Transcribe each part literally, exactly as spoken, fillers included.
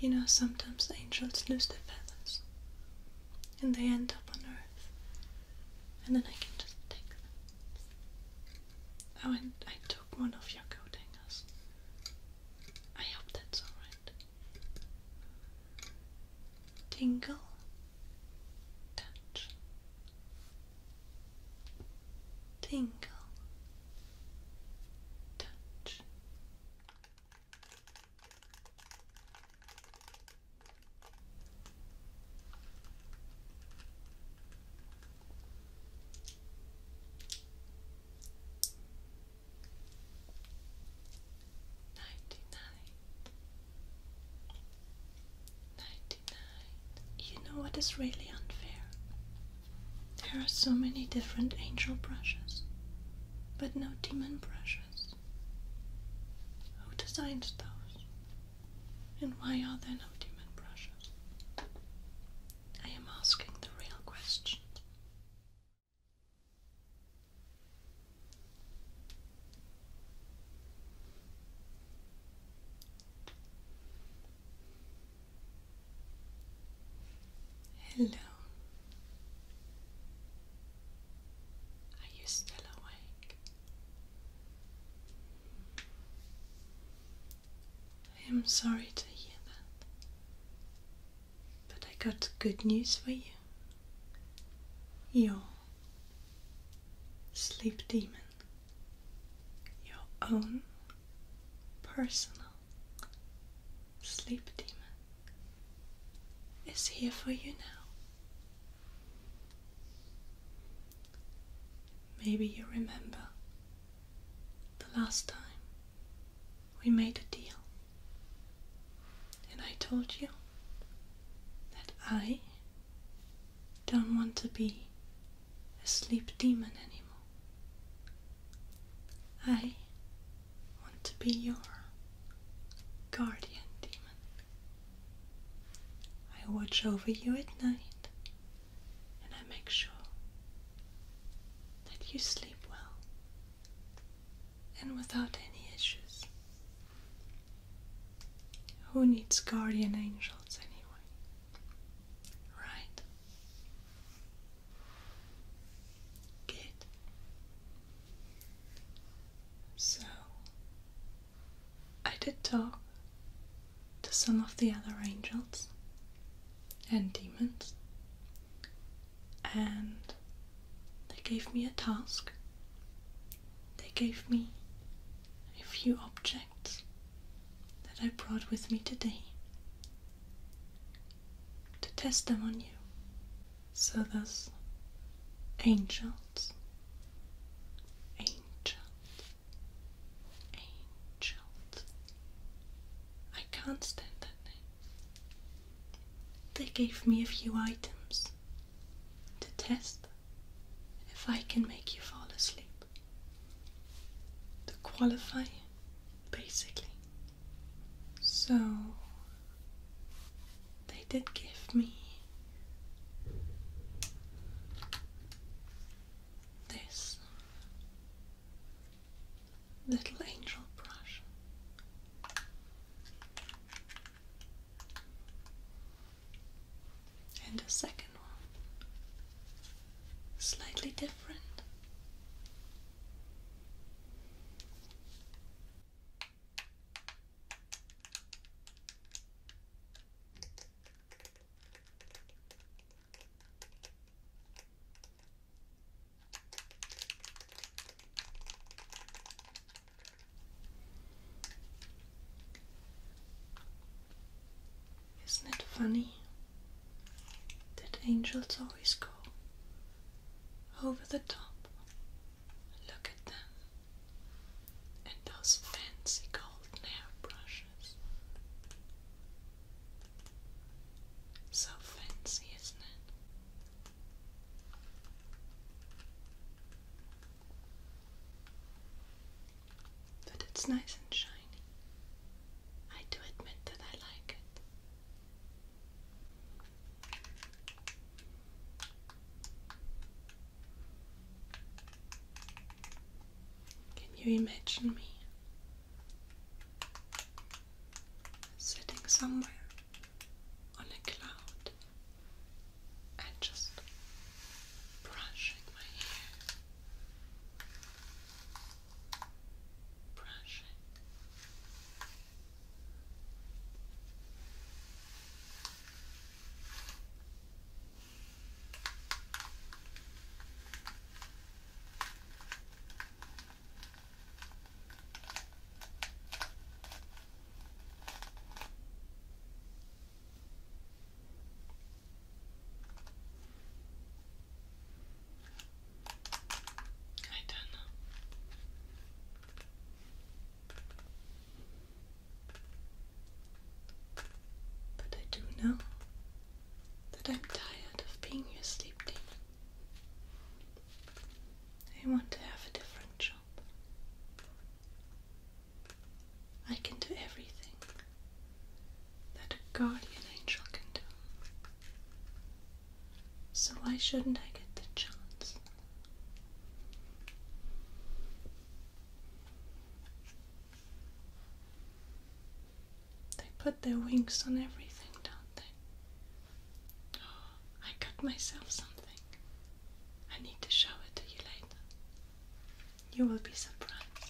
You know, sometimes angels lose their feathers and they end up on Earth, and then I can just take them. Oh, and I took one of your coat hangers. I hope that's alright. Tingle, touch, tingle, touch. You know what is really unfair? There are so many different angel brushes, but no demon brushes. Who designs those? And why are there no demon brushes? I am asking the real questions. Hello. Are you still awake? I am sorry to hear that, but I got good news for you. Your sleep demon, your own personal sleep demon, is here for you now. Maybe you remember the last time we made a deal, and I told you that I don't want to be a sleep demon anymore. I want to be your guardian demon. I watch over you at night, and I make sure that you sleep well and without any issues. Who needs guardian angels anyway? Right? Good. So, I did talk to some of the other angels and demons, and they gave me a task. They gave me a few objects that I brought with me today to test them on you. So those angels, angels, angels, I can't stand that name. They gave me a few items to test if I can make you fall asleep. To qualify, basically. So, they did give me this little angel brush. And a second one, slightly different. Isn't it funny that angels always go over the top? Look at them and those fancy golden hairbrushes. So fancy, isn't it? But it's nice and shiny. I do admit that I like it. Can you imagine me sitting somewhere guardian angel can do. So why shouldn't I get the chance? They put their wings on everything, don't they? Oh, I got myself something. I need to show it to you later. You will be surprised.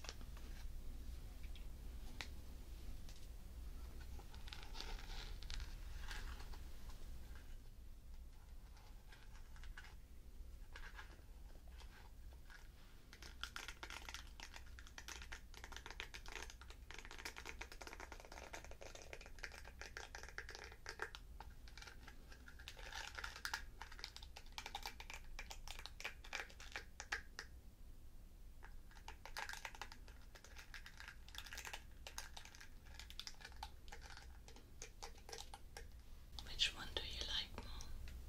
Which one do you like more?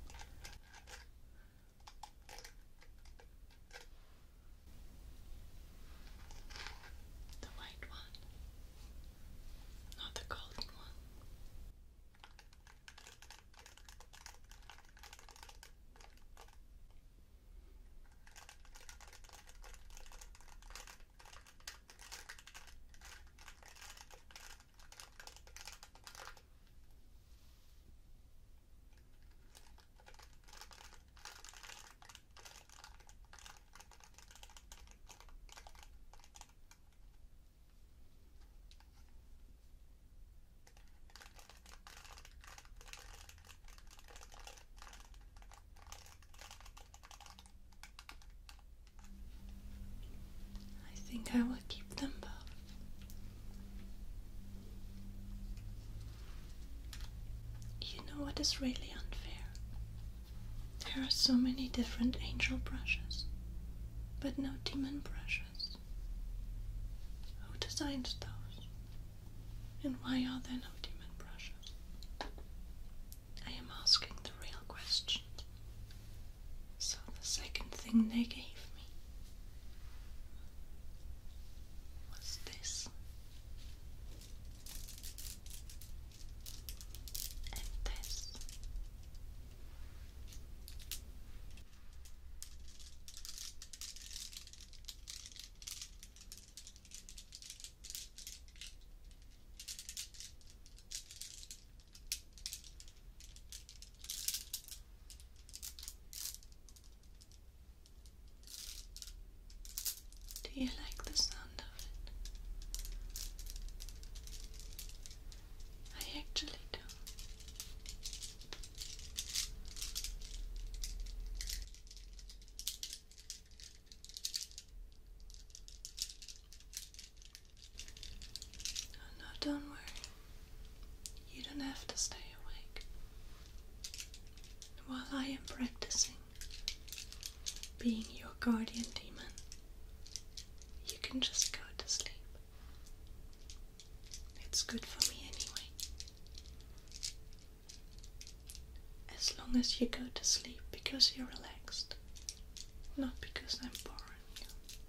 The white one, not the golden one. I think I will keep them both. You know what is really unfair? There are so many different angel brushes, but no demon brushes. Who designed those? And why are there no demon brushes? I am asking the real questions. So the second thing they gave me was this. And this. Do you like the sound of it? I actually do. Oh no, don't worry. You don't have to stay awake. While I am practicing being your guardian demon, you can just go to sleep. It's good for me anyway. As long as you go to sleep because you're relaxed, not because I'm boring you.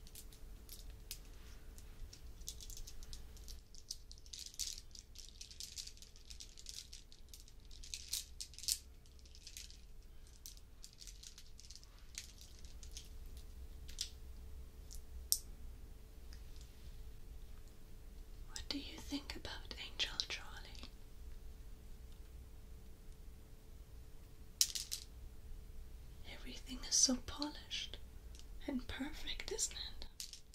What do you think about Angel Charlie? Everything is so polished and perfect, isn't it?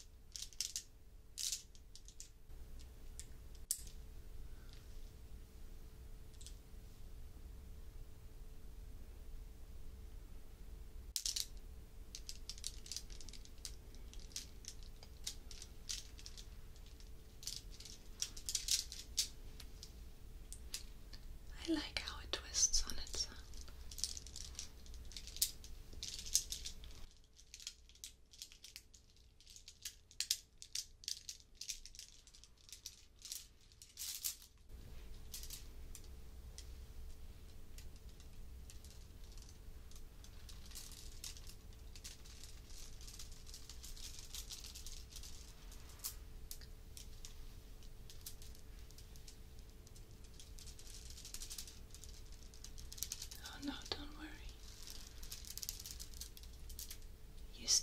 I like how it twists on itself.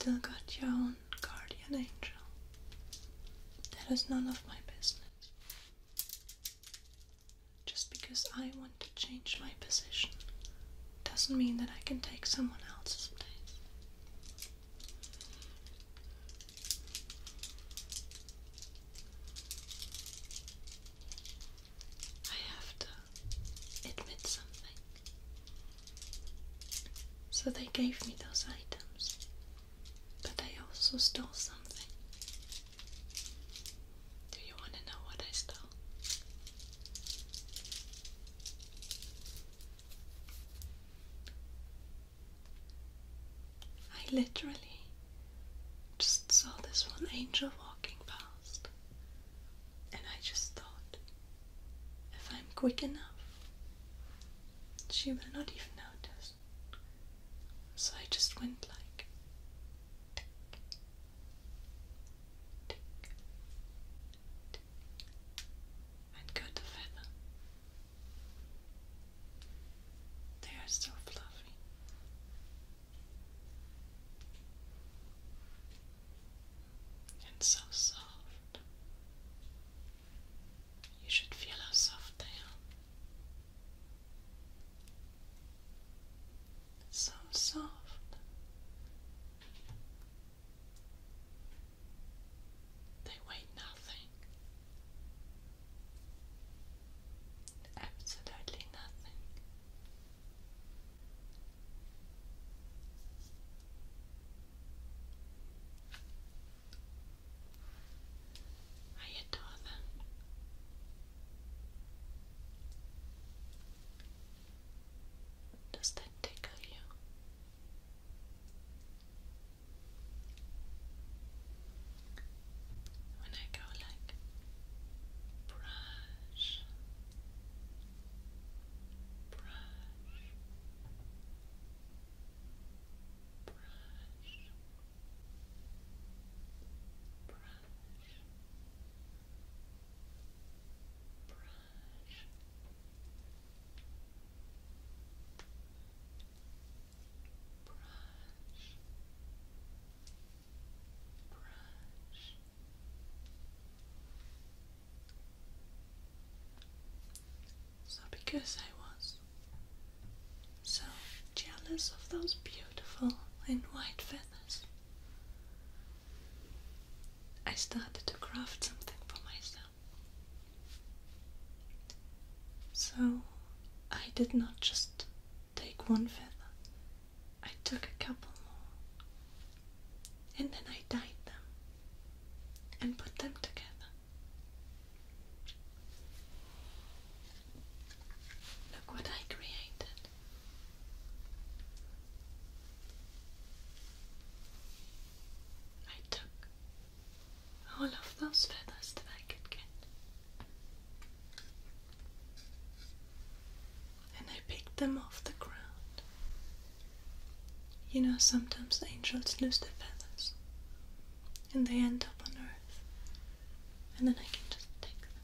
still got your own guardian angel. That is none of my business. Just because I want to change my position doesn't mean that I can take someone else's place. I have to admit something. So they gave me those items, but they also stole something. Do you want to know what I stole? I literally just saw this one angel walking past, and I just thought, if I'm quick enough, she will not even notice. So I just went like tick, tick, tick, and got the feather. They are so fluffy. And so soft. You should feel how soft they are. So soft. They weigh nothing. Absolutely nothing. I adore them. Does that tickle you? When I go like brush, brush, brush, brush, brush, brush, brush. So because I was so jealous of those beautiful and white feathers, I started to craft something for myself. So I did not just take one feather, I took a couple more, and then I dyed them and put them together. Look what I created. I took all of those feathers that I could get, and I picked them off the ground. You know, sometimes angels lose their feathers and they end up on earth, and then I can just take them.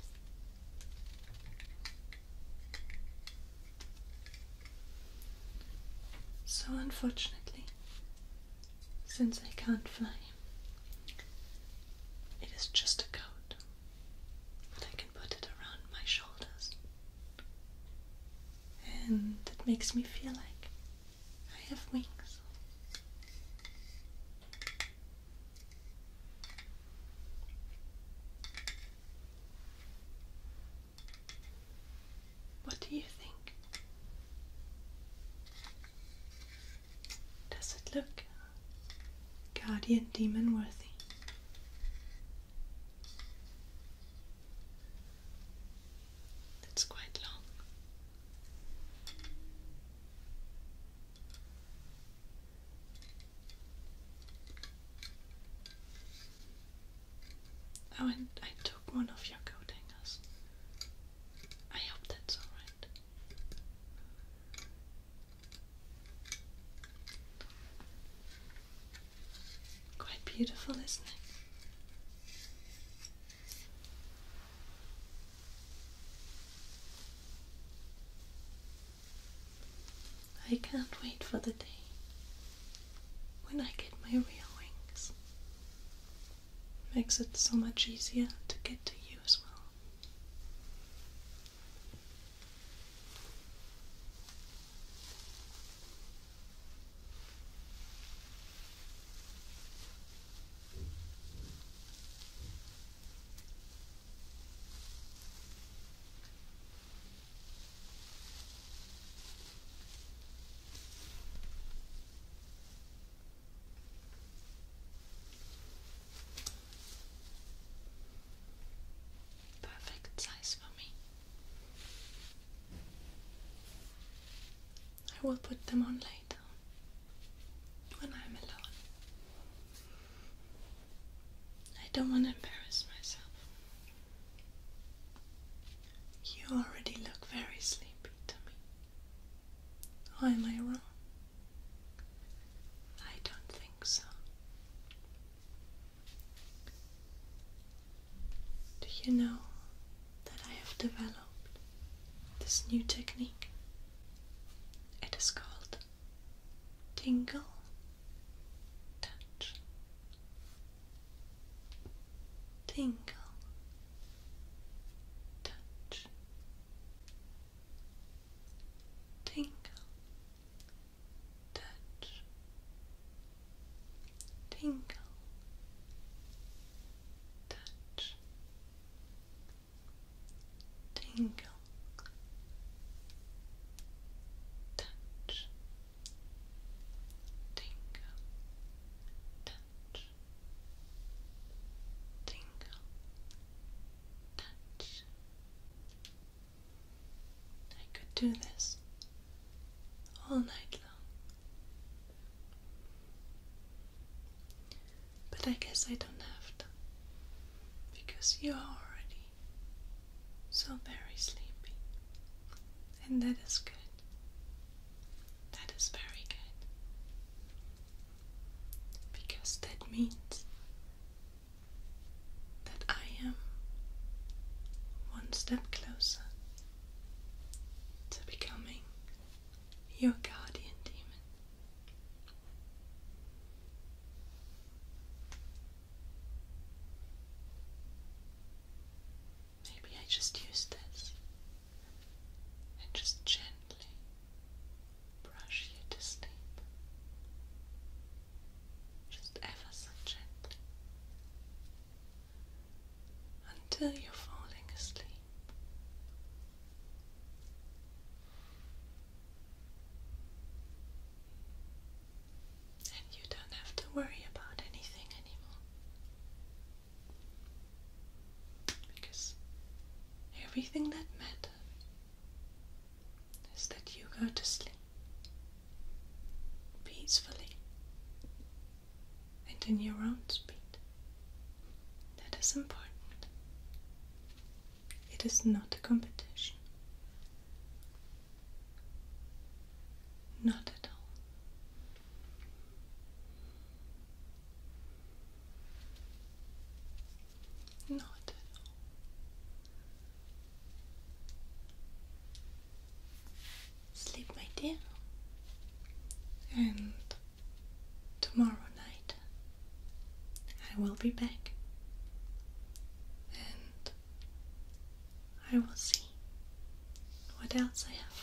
So unfortunately, since I can't fly, it is just a coat, but I can put it around my shoulders, and it makes me feel like I have wings. What do you think? Does it look guardian demon worthy? That's quite long. Oh, and I took one of your coat hangers. I hope that's alright. Quite beautiful, isn't it? I can't wait for the day when I get my real makes it so much easier to get to you as well. Perfect size for me. I will put them on later, when I'm alone. I don't want to embarrass myself. You already look very sleepy to me. Or am I wrong? I don't think so. Do you know that I have developed this new technique? It is called tingle touch. Tingle touch. Tingle touch. Tingle touch. Tingle touch. Tingle touch. Tingle touch. I could do this all night long, but I guess I don't have to, because you are already so very sleepy, and that is good. That is very good, because that means that I am one step closer to becoming your guardian demon. Maybe I just use this and just gently brush you to sleep. Just ever so gently. Until you're falling asleep. And you don't have to worry about anything anymore. Because everything that matters is that you go to sleep peacefully and in your own speed. That is important. It is not a competition. Not at all. Not at all. Sleep, my dear. And tomorrow night I will be back. And I will see what else I have